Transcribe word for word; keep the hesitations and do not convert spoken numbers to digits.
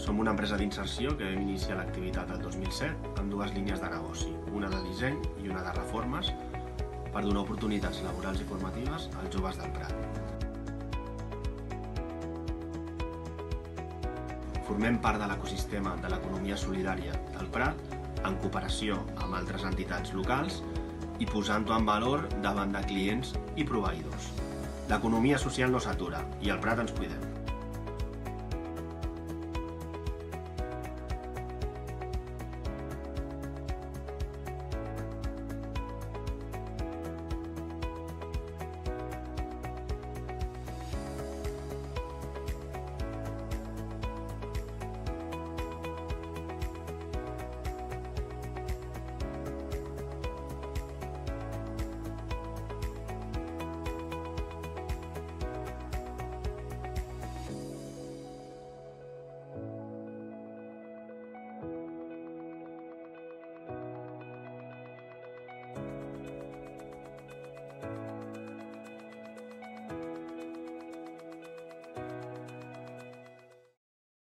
Som una empresa d'inserció que vam iniciar l'activitat el dos mil set amb dues línies de negoci, una de disseny i una de reformes, per donar oportunitats laborals i formatives als joves del Prat. Formem part de l'ecosistema de l'economia solidària del Prat en cooperació amb altres entitats locals i posant-ho en valor davant de clients i proveïdors. L'economia social no s'atura i al Prat ens cuidem.